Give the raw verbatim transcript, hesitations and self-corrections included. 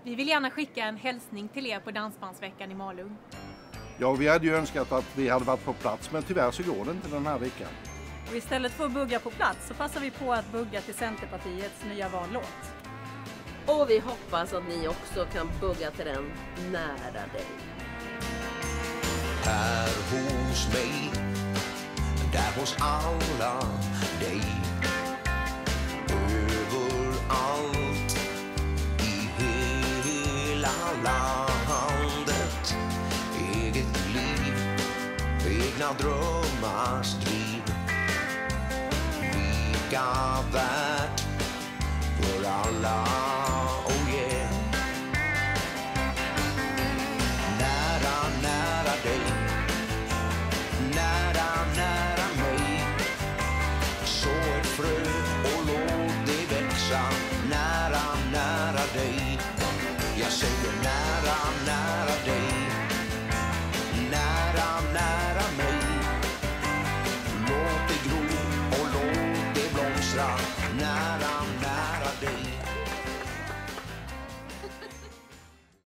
Vi vill gärna skicka en hälsning till er på Dansbandsveckan i Malung. Ja, vi hade ju önskat att vi hade varit på plats, men tyvärr så går det inte den här veckan. Och istället för att bugga på plats så passar vi på att bugga till Centerpartiets nya vallåt. Och vi hoppas att ni också kan bugga till den nära dig. Här hos mig, där hos alla dig. Överallt i hela landet. Eget liv, egna drömmars driv. Lika värt för alla.